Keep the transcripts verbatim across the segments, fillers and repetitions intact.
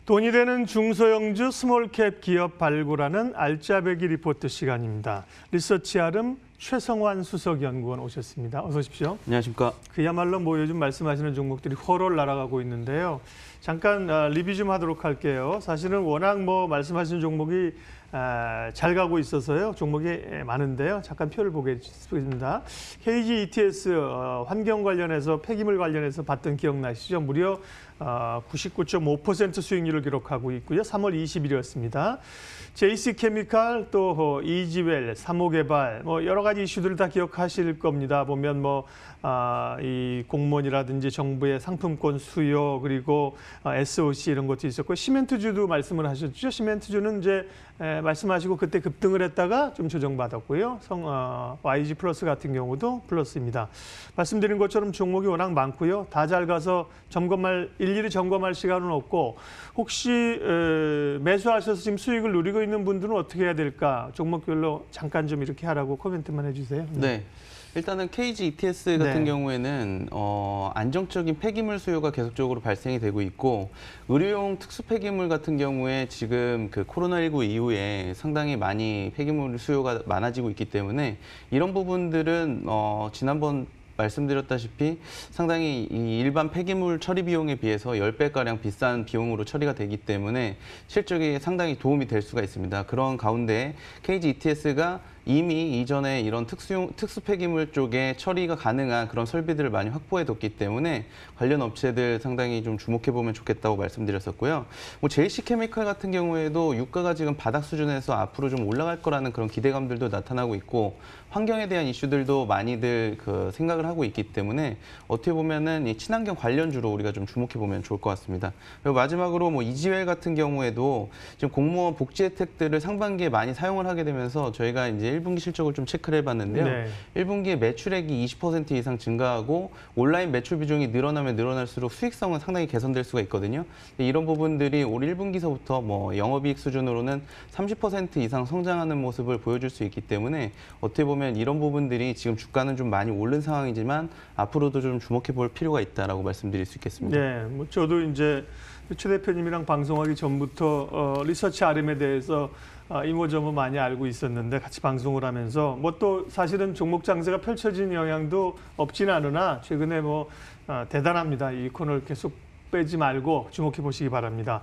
돈이 되는 중소형주 스몰캡 기업 발굴하는 알짜배기 리포트 시간입니다. 리서치 아름 최성환 수석연구원 오셨습니다. 어서 오십시오. 안녕하십니까. 그야말로 뭐 요즘 말씀하시는 종목들이 훨훨 날아가고 있는데요. 잠깐 리뷰 좀 하도록 할게요. 사실은 워낙 뭐 말씀하신 종목이 잘 가고 있어서요. 종목이 많은데요. 잠깐 표를 보겠습니다. 케이지 이티에스 환경 관련해서 폐기물 관련해서 봤던 기억나시죠? 무려 구십구 점 오 퍼센트 수익률을 기록하고 있고요. 삼월 이십일이었습니다. 제이씨케미칼 또 이지웰, 삼호개발 뭐 여러 가지 이슈들을 다 기억하실 겁니다. 보면 뭐 아, 이 공무원이라든지 정부의 상품권 수요 그리고 에스오씨 이런 것도 있었고 시멘트주도 말씀을 하셨죠. 시멘트주는 이제 에, 말씀하시고 그때 급등을 했다가 좀 조정받았고요. 성, 어, 와이지 플러스 같은 경우도 플러스입니다. 말씀드린 것처럼 종목이 워낙 많고요. 다 잘 가서 점검할 일일이 점검할 시간은 없고 혹시 에, 매수하셔서 지금 수익을 누리고 있는 분들은 어떻게 해야 될까? 종목별로 잠깐 좀 이렇게 하라고 코멘트만 해주세요. 네. 네. 일단은 케이지 이티에스 같은 네. 경우에는 어, 안정적인 폐기물 수요가 계속적으로 발생이 되고 있고 의료용 특수 폐기물 같은 경우에 지금 그 코로나십구 이후에 상당히 많이 폐기물 수요가 많아지고 있기 때문에 이런 부분들은 어, 지난번 말씀드렸다시피 상당히 이 일반 폐기물 처리 비용에 비해서 십 배가량 비싼 비용으로 처리가 되기 때문에 실적에 상당히 도움이 될 수가 있습니다. 그런 가운데 케이지 이티에스가 이미 이전에 이런 특수용, 특수 폐기물 쪽에 처리가 가능한 그런 설비들을 많이 확보해뒀기 때문에 관련 업체들 상당히 좀 주목해보면 좋겠다고 말씀드렸었고요. 뭐 제이씨케미칼 같은 경우에도 유가가 지금 바닥 수준에서 앞으로 좀 올라갈 거라는 그런 기대감들도 나타나고 있고 환경에 대한 이슈들도 많이들 그 생각을 하고 있기 때문에 어떻게 보면은 이 친환경 관련주로 우리가 좀 주목해보면 좋을 것 같습니다. 그리고 마지막으로 뭐 이지웰 같은 경우에도 지금 공무원 복지 혜택들을 상반기에 많이 사용을 하게 되면서 저희가 이제 일 분기 실적을 좀 체크를 해봤는데요. 네. 일 분기에 매출액이 이십 퍼센트 이상 증가하고 온라인 매출 비중이 늘어나면 늘어날수록 수익성은 상당히 개선될 수가 있거든요. 이런 부분들이 올 일 분기서부터 뭐 영업이익 수준으로는 삼십 퍼센트 이상 성장하는 모습을 보여줄 수 있기 때문에 어떻게 보면 이런 부분들이 지금 주가는 좀 많이 오른 상황이지만 앞으로도 좀 주목해 볼 필요가 있다라고 말씀드릴 수 있겠습니다. 네, 뭐 저도 이제 최 대표님이랑 방송하기 전부터 어, 리서치 아름에 대해서 어, 이모저모 많이 알고 있었는데 같이 방송을 하면서 뭐 또 사실은 종목 장세가 펼쳐진 영향도 없지는 않으나 최근에 뭐 어, 대단합니다. 이 코너를 계속 빼지 말고 주목해 보시기 바랍니다.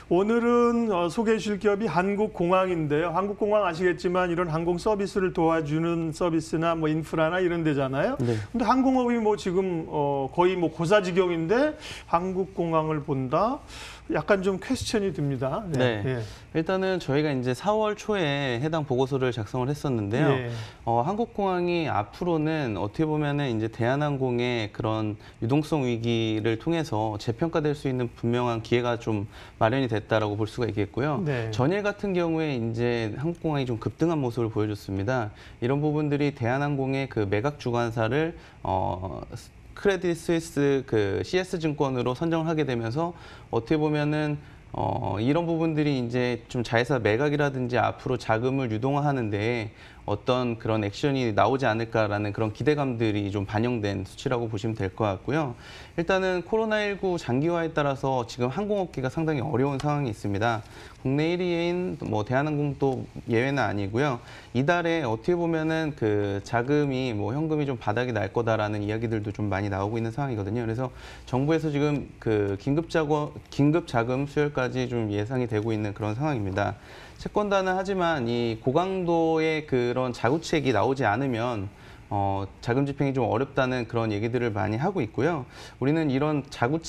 오늘은 어, 소개해 주실 기업이 한국공항인데요. 한국공항 아시겠지만 이런 항공 서비스를 도와주는 서비스나 뭐 인프라나 이런 데잖아요. 네. 근데 항공업이 뭐 지금 어, 거의 뭐 고사지경인데 한국공항을 본다? 약간 좀 퀘스천이 듭니다. 네. 네. 네. 일단은 저희가 이제 사월 초에 해당 보고서를 작성을 했었는데요. 네. 어, 한국공항이 앞으로는 어떻게 보면은 이제 대한항공의 그런 유동성 위기를 통해서 재평가될 수 있는 분명한 기회가 좀 마련이 됐다라고 볼 수가 있겠고요. 네. 전일 같은 경우에 이제 한국공항이 좀 급등한 모습을 보여줬습니다. 이런 부분들이 대한항공의 그 매각 주관사를 어, 크레딧 스위스 그 씨에스증권으로 선정을 하게 되면서 어떻게 보면은 어, 이런 부분들이 이제 좀 자회사 매각이라든지 앞으로 자금을 유동화하는데 어떤 그런 액션이 나오지 않을까라는 그런 기대감들이 좀 반영된 수치라고 보시면 될 것 같고요. 일단은 코로나십구 장기화에 따라서 지금 항공업계가 상당히 어려운 상황이 있습니다. 국내 일 위인 뭐 대한항공도 예외는 아니고요. 이달에 어떻게 보면은 그 자금이 뭐 현금이 좀 바닥이 날 거다라는 이야기들도 좀 많이 나오고 있는 상황이거든요. 그래서 정부에서 지금 그 긴급 자금 긴급 자금 수혈까지 좀 예상이 되고 있는 그런 상황입니다. 채권단은 하지만 이 고강도의 그런 자구책이 나오지 않으면 어, 자금 집행이 좀 어렵다는 그런 얘기들을 많이 하고 있고요. 우리는 이런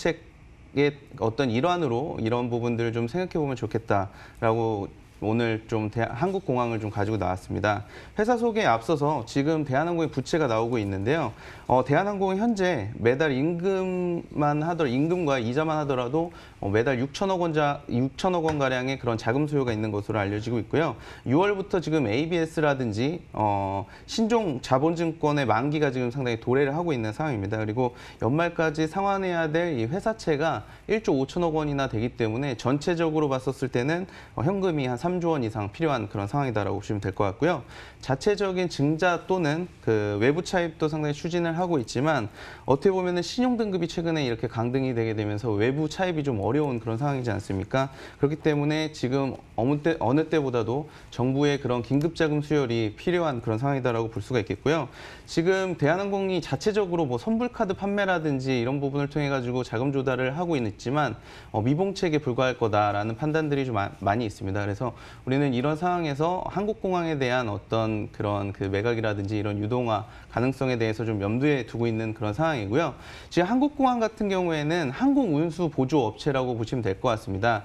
자구책의 어떤 일환으로 이런 부분들을 좀 생각해 보면 좋겠다라고 오늘 좀 대, 한국공항을 좀 가지고 나왔습니다. 회사 소개에 앞서서 지금 대한항공의 부채가 나오고 있는데요. 어, 대한항공은 현재 매달 임금만 하더라도 임금과 이자만 하더라도 어, 매달 육천억 원자 육천억 원 가량의 그런 자금 소요가 있는 것으로 알려지고 있고요. 유월부터 지금 에이비에스라든지 어, 신종 자본증권의 만기가 지금 상당히 도래를 하고 있는 상황입니다. 그리고 연말까지 상환해야 될 이 회사채가 일조 오천억 원이나 되기 때문에 전체적으로 봤었을 때는 어, 현금이 한 삼조 원 이상 필요한 그런 상황이다라고 보시면 될 것 같고요. 자체적인 증자 또는 그 외부 차입도 상당히 추진을 하고 있지만 어떻게 보면은 신용 등급이 최근에 이렇게 강등이 되게 되면서 외부 차입이 좀 어려운 그런 상황이지 않습니까? 그렇기 때문에 지금 어느 때 어느 때보다도 정부의 그런 긴급 자금 수혈이 필요한 그런 상황이다라고 볼 수가 있겠고요. 지금 대한항공이 자체적으로 뭐 선불카드 판매라든지 이런 부분을 통해 가지고 자금 조달을 하고 있지만 어, 미봉책에 불과할 거다라는 판단들이 좀 많이 있습니다. 그래서 우리는 이런 상황에서 한국공항에 대한 어떤 그런 그 매각이라든지 이런 유동화 가능성에 대해서 좀 염두에 두고 있는 그런 상황이고요. 지금 한국공항 같은 경우에는 항공운수 보조 업체라고 보시면 될 것 같습니다.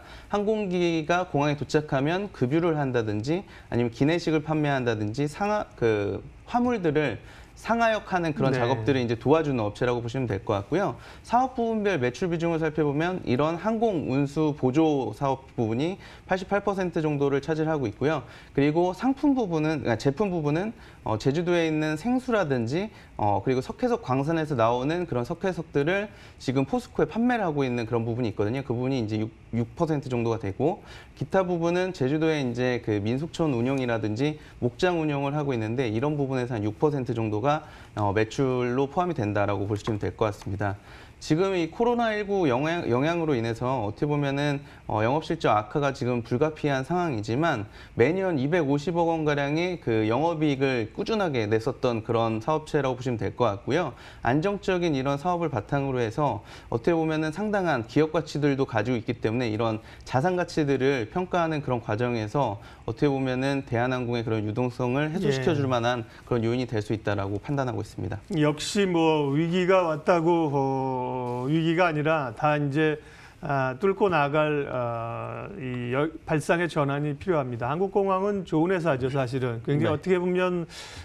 항공기가 공항에 도착하면 급유를 한다든지 아니면 기내식을 판매한다든지 상하 그 화물들을 상하역하는 그런 네. 작업들을 이제 도와주는 업체라고 보시면 될 것 같고요. 사업 부분별 매출 비중을 살펴보면 이런 항공 운수 보조 사업 부분이 팔십팔 퍼센트 정도를 차지하고 있고요. 그리고 상품 부분은 그러니까 제품 부분은 어, 제주도에 있는 생수라든지 어, 그리고 석회석 광산에서 나오는 그런 석회석들을 지금 포스코에 판매를 하고 있는 그런 부분이 있거든요. 그 부분이 이제 육 퍼센트 정도가 되고 기타 부분은 제주도에 이제 그 민속촌 운영이라든지 목장 운영을 하고 있는데 이런 부분에서 한 육 퍼센트 정도가 어, 매출로 포함이 된다라고 보시면 될 것 같습니다. 지금 이 코로나십구 영향, 영향으로 인해서 어떻게 보면은 어, 영업실적 악화가 지금 불가피한 상황이지만 매년 이백오십억 원가량의 그 영업이익을 꾸준하게 냈었던 그런 사업체라고 보시면 될 것 같고요. 안정적인 이런 사업을 바탕으로 해서 어떻게 보면은 상당한 기업 가치들도 가지고 있기 때문에 이런 자산 가치들을 평가하는 그런 과정에서 어떻게 보면은 대한항공의 그런 유동성을 해소시켜 줄 만한 그런 요인이 될 수 있다라고 판단하고 있습니다. 역시 뭐 위기가 왔다고 어, 위기가 아니라 다 이제 아, 뚫고 나갈 어, 이 여, 발상의 전환이 필요합니다. 한국공항은 좋은 회사죠, 사실은. 굉장히 네. 어떻게 보면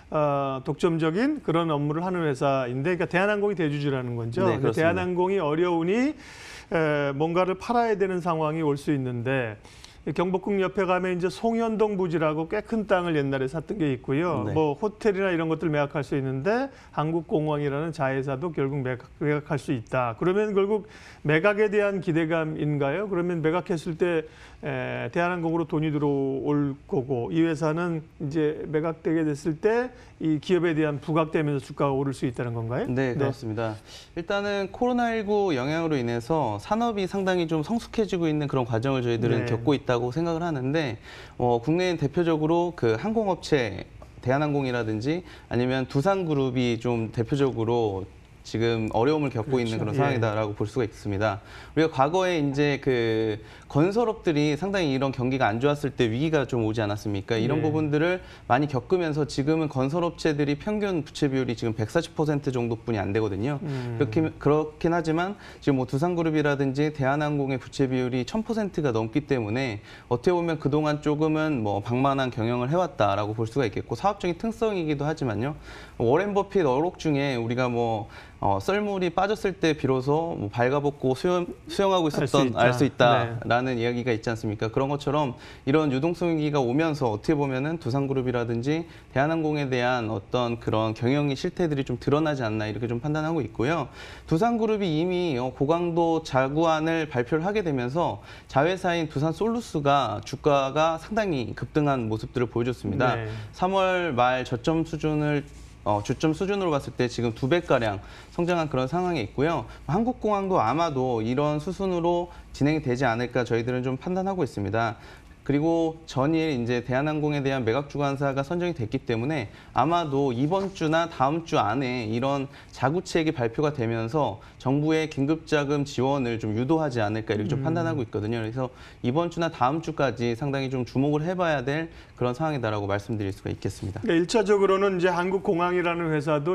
어, 독점적인 그런 업무를 하는 회사인데, 그러니까 대한항공이 대주주라는 거죠. 네, 그렇습니다. 대한항공이 어려우니 에, 뭔가를 팔아야 되는 상황이 올 수 있는데. 경복궁 옆에 가면 이제 송현동 부지라고 꽤 큰 땅을 옛날에 샀던 게 있고요. 네. 뭐 호텔이나 이런 것들 매각할 수 있는데 한국공항이라는 자회사도 결국 매각, 매각할 수 있다. 그러면 결국 매각에 대한 기대감인가요? 그러면 매각했을 때 에, 대한항공으로 돈이 들어올 거고 이 회사는 이제 매각되게 됐을 때 이 기업에 대한 부각되면서 주가가 오를 수 있다는 건가요? 네, 그렇습니다. 일단은 코로나십구 영향으로 인해서 산업이 상당히 좀 성숙해지고 있는 그런 과정을 저희들은 네. 겪고 있다고 생각을 하는데 어, 국내엔 대표적으로 그 항공업체 대한항공이라든지 아니면 두산그룹이 좀 대표적으로 지금 어려움을 겪고 그렇죠. 있는 그런 예. 상황이다라고 볼 수가 있습니다. 우리가 과거에 이제 그 건설업들이 상당히 이런 경기가 안 좋았을 때 위기가 좀 오지 않았습니까? 이런 예. 부분들을 많이 겪으면서 지금은 건설업체들이 평균 부채 비율이 지금 백사십 퍼센트 정도뿐이 안 되거든요. 음. 그렇긴, 그렇긴 하지만 지금 뭐 두산그룹이라든지 대한항공의 부채 비율이 천 퍼센트가 넘기 때문에 어떻게 보면 그동안 조금은 뭐 방만한 경영을 해왔다라고 볼 수가 있겠고 사업적인 특성이기도 하지만요. 워렌 버핏 어록 중에 우리가 뭐 어, 썰물이 빠졌을 때 비로소 뭐 발가벗고 수영, 수영하고 있었던 알 수 있다라는 네. 이야기가 있지 않습니까? 그런 것처럼 이런 유동성 위기가 오면서 어떻게 보면은 두산그룹이라든지 대한항공에 대한 어떤 그런 경영의 실태들이 좀 드러나지 않나 이렇게 좀 판단하고 있고요. 두산그룹이 이미 고강도 자구안을 발표를 하게 되면서 자회사인 두산솔루스가 주가가 상당히 급등한 모습들을 보여줬습니다. 네. 삼월 말 저점 수준을 어, 주점 수준으로 봤을 때 지금 두 배가량 성장한 그런 상황에 있고요. 한국공항도 아마도 이런 수순으로 진행이 되지 않을까 저희들은 좀 판단하고 있습니다. 그리고 전일 이제 대한항공에 대한 매각 주관사가 선정이 됐기 때문에 아마도 이번 주나 다음 주 안에 이런 자구책이 발표가 되면서 정부의 긴급자금 지원을 좀 유도하지 않을까 이렇게 좀 음. 판단하고 있거든요. 그래서 이번 주나 다음 주까지 상당히 좀 주목을 해봐야 될 그런 상황이다라고 말씀드릴 수가 있겠습니다. 그러니까 일차적으로는 이제 한국공항이라는 회사도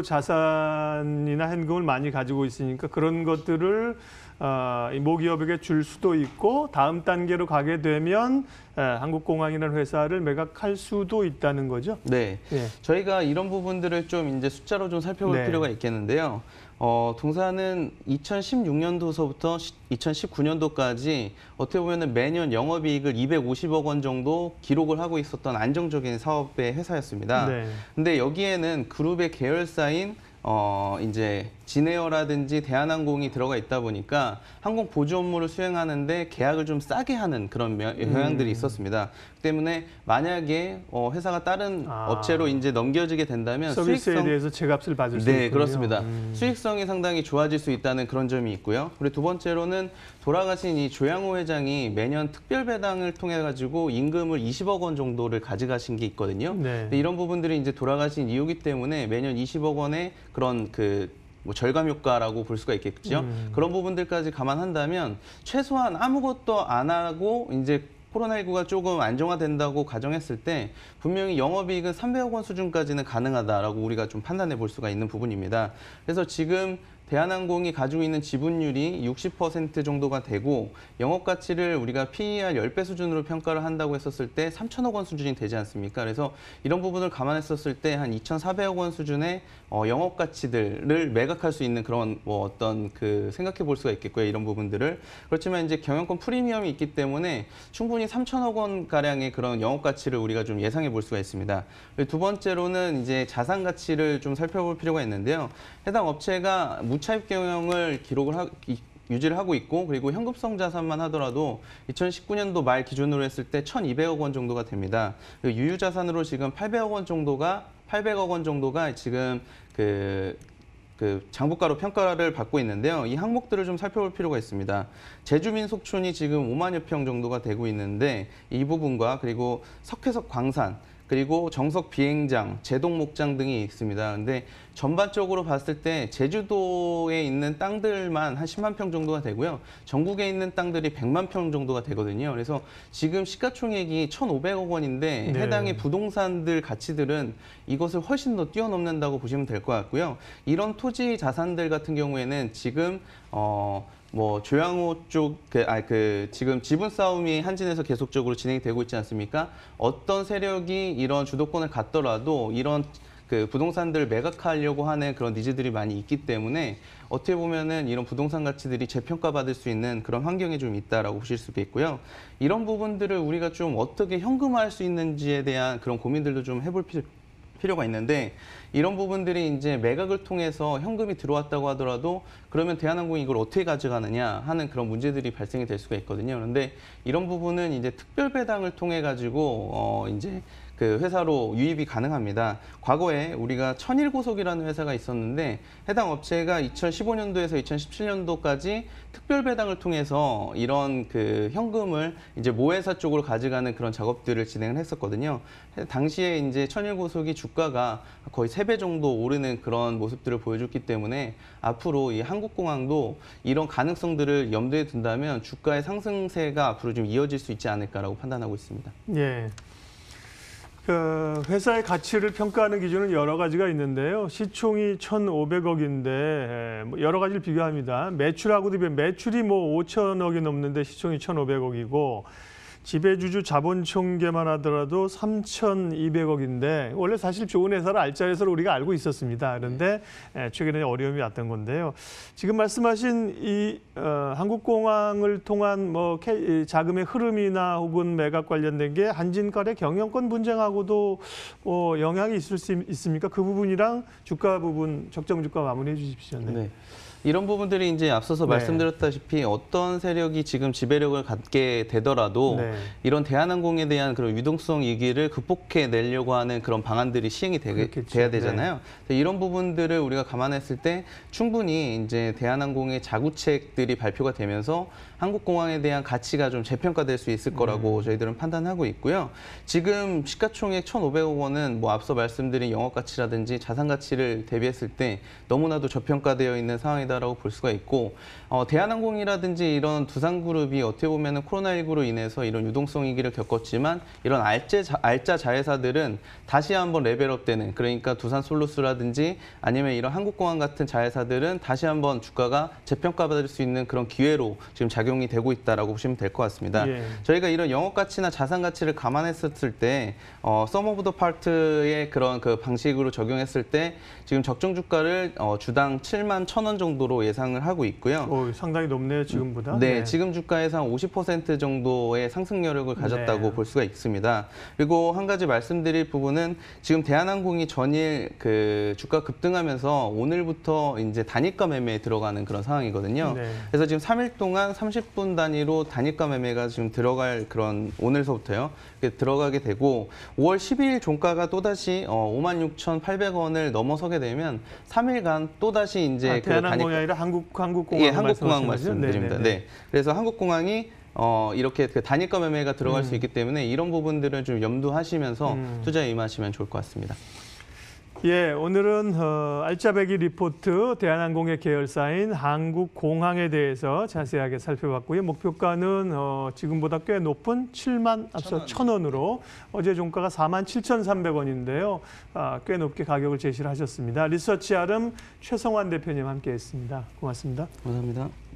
자산이나 현금을 많이 가지고 있으니까 그런 것들을 어, 이 모기업에게 줄 수도 있고 다음 단계로 가게 되면 에, 한국공항이라는 회사를 매각할 수도 있다는 거죠. 네, 예. 저희가 이런 부분들을 좀 이제 숫자로 좀 살펴볼 네. 필요가 있겠는데요. 어, 동사는 이천십육 년도서부터 이천십구 년도까지 어떻게 보면 매년 영업이익을 이백오십억 원 정도 기록을 하고 있었던 안정적인 사업의 회사였습니다. 네. 근데 여기에는 그룹의 계열사인 어, 이제 진에어라든지 대한항공이 들어가 있다 보니까 항공 보조 업무를 수행하는데 계약을 좀 싸게 하는 그런 영향들이 있었습니다. 그 때문에 만약에 어, 회사가 다른 아. 업체로 이제 넘겨지게 된다면 서비스에 수익성 대해서 제값을 받을 수 네, 있군요. 그렇습니다. 음. 수익성이 상당히 좋아질 수 있다는 그런 점이 있고요. 그리고 두 번째로는 돌아가신 이 조양호 회장이 매년 특별 배당을 통해 가지고 임금을 이십억 원 정도를 가져가신 게 있거든요. 네. 근데 이런 부분들이 이제 돌아가신 이유기 때문에 매년 이십억 원의 그런 그 뭐 절감 효과라고 볼 수가 있겠죠. 음. 그런 부분들까지 감안한다면 최소한 아무것도 안 하고 이제 코로나십구가 조금 안정화된다고 가정했을 때 분명히 영업이익은 삼백억 원 수준까지는 가능하다라고 우리가 좀 판단해 볼 수가 있는 부분입니다. 그래서 지금 대한항공이 가지고 있는 지분율이 육십 퍼센트 정도가 되고 영업 가치를 우리가 피이알 십 배 수준으로 평가를 한다고 했었을 때 삼천억 원 수준이 되지 않습니까? 그래서 이런 부분을 감안했었을 때 한 이천사백억 원 수준의 어, 영업 가치들을 매각할 수 있는 그런 뭐 어떤 그 생각해 볼 수가 있겠고요. 이런 부분들을. 그렇지만 이제 경영권 프리미엄이 있기 때문에 충분히 삼천억 원 가량의 그런 영업 가치를 우리가 좀 예상해 볼 수가 있습니다. 두 번째로는 이제 자산 가치를 좀 살펴볼 필요가 있는데요. 해당 업체가 무차입 경영을 기록을 하, 유지를 하고 있고 그리고 현금성 자산만 하더라도 이천십구 년도 말 기준으로 했을 때 천이백억 원 정도가 됩니다. 유유 자산으로 지금 팔백억 원 정도가 팔백억 원 정도가 지금 그 그 장부가로 평가를 받고 있는데요. 이 항목들을 좀 살펴볼 필요가 있습니다. 제주민속촌이 지금 오만여 평 정도가 되고 있는데 이 부분과 그리고 석회석 광산 그리고 정석 비행장, 제동 목장 등이 있습니다. 근데 전반적으로 봤을 때 제주도에 있는 땅들만 한 십만 평 정도가 되고요. 전국에 있는 땅들이 백만 평 정도가 되거든요. 그래서 지금 시가총액이 천오백억 원인데 네. 해당의 부동산들 가치들은 이것을 훨씬 더 뛰어넘는다고 보시면 될 것 같고요. 이런 토지 자산들 같은 경우에는 지금 어 뭐 조양호 쪽, 그, 아, 그, 지금 지분 싸움이 한진에서 계속적으로 진행이 되고 있지 않습니까? 어떤 세력이 이런 주도권을 갖더라도 이런 그 부동산들을 매각하려고 하는 그런 니즈들이 많이 있기 때문에 어떻게 보면은 이런 부동산 가치들이 재평가받을 수 있는 그런 환경에 좀 있다라고 보실 수도 있고요. 이런 부분들을 우리가 좀 어떻게 현금화할 수 있는지에 대한 그런 고민들도 좀 해볼 필요 필요가 있는데 이런 부분들이 이제 매각을 통해서 현금이 들어왔다고 하더라도 그러면 대한항공이 이걸 어떻게 가져가느냐 하는 그런 문제들이 발생이 될 수가 있거든요. 그런데 이런 부분은 이제 특별 배당을 통해 가지고 어 이제 그 회사로 유입이 가능합니다. 과거에 우리가 천일고속이라는 회사가 있었는데 해당 업체가 이천십오 년도에서 이천십칠 년도까지 특별 배당을 통해서 이런 그 현금을 이제 모회사 쪽으로 가져가는 그런 작업들을 진행을 했었거든요. 당시에 이제 천일고속이 주가가 거의 세 배 정도 오르는 그런 모습들을 보여줬기 때문에 앞으로 이 한국공항도 이런 가능성들을 염두에 둔다면 주가의 상승세가 앞으로 좀 이어질 수 있지 않을까라고 판단하고 있습니다. 예. 그 회사의 가치를 평가하는 기준은 여러 가지가 있는데요. 시총이 천오백억인데 여러 가지를 비교합니다. 매출하고도 비교, 매출이 뭐 오천억이 넘는데 시총이 천오백억이고 지배주주 자본 총계만 하더라도 삼천이백억인데 원래 사실 좋은 회사를 알짜 회사로 우리가 알고 있었습니다. 그런데 최근에 어려움이 왔던 건데요. 지금 말씀하신 이 어, 한국공항을 통한 뭐 캐, 자금의 흐름이나 혹은 매각 관련된 게 한진갈의 경영권 분쟁하고도 뭐 영향이 있을 수 있습니까? 그 부분이랑 주가 부분 적정 주가 마무리해 주십시오. 네. 네. 이런 부분들이 이제 앞서서 네. 말씀드렸다시피 어떤 세력이 지금 지배력을 갖게 되더라도 네. 이런 대한항공에 대한 그런 유동성 위기를 극복해 내려고 하는 그런 방안들이 시행이 되게, 돼야 되잖아요. 네. 이런 부분들을 우리가 감안했을 때 충분히 이제 대한항공의 자구책들이 발표가 되면서 한국공항에 대한 가치가 좀 재평가될 수 있을 거라고 음. 저희들은 판단하고 있고요. 지금 시가총액 천오백억 원은 뭐 앞서 말씀드린 영업가치라든지 자산가치를 대비했을 때 너무나도 저평가되어 있는 상황이다라고 볼 수가 있고 어, 대한항공이라든지 이런 두산그룹이 어떻게 보면 코로나십구로 인해서 이런 유동성 위기를 겪었지만 이런 알짜, 자, 알짜 자회사들은 다시 한번 레벨업되는 그러니까 두산솔루스라든지 아니면 이런 한국공항 같은 자회사들은 다시 한번 주가가 재평가받을 수 있는 그런 기회로 지금 작용이 되고 있다라고 보시면 될 것 같습니다. 예. 저희가 이런 영업 가치나 자산 가치를 감안했을 때 어, 서머 오브 더 파트의 그런 그 방식으로 적용했을 때 지금 적정 주가를 어, 주당 칠만 천 원 정도 정도로 예상을 하고 있고요. 오, 상당히 높네요, 지금보다. 네, 네, 지금 주가에서 한 오십 퍼센트 정도의 상승 여력을 가졌다고 네. 볼 수가 있습니다. 그리고 한 가지 말씀드릴 부분은 지금 대한항공이 전일 그 주가 급등하면서 오늘부터 이제 단일가 매매에 들어가는 그런 상황이거든요. 네. 그래서 지금 삼 일 동안 삼십 분 단위로 단일가 매매가 지금 들어갈 그런 오늘서부터요. 들어가게 되고 오월 십이일 종가가 또다시 오만 육천팔백 원을 넘어서게 되면 삼 일간 또다시 이제 아, 그 대한항공이 단일... 아니라 한국 한국공항 예, 한국공항 말씀드립니다. 네. 그래서 한국공항이 어, 이렇게 그 단일가 매매가 들어갈 음. 수 있기 때문에 이런 부분들을 좀 염두하시면서 음. 투자에 임하시면 좋을 것 같습니다. 예, 오늘은 어, 알짜배기 리포트 대한항공의 계열사인 한국공항에 대해서 자세하게 살펴봤고요. 목표가는 어, 지금보다 꽤 높은 칠만 앞서 천 원으로 어제 종가가 사만 칠천삼백 원인데요. 아, 꽤 높게 가격을 제시를 하셨습니다. 리서치 아름 최성환 대표님 함께했습니다. 고맙습니다. 감사합니다.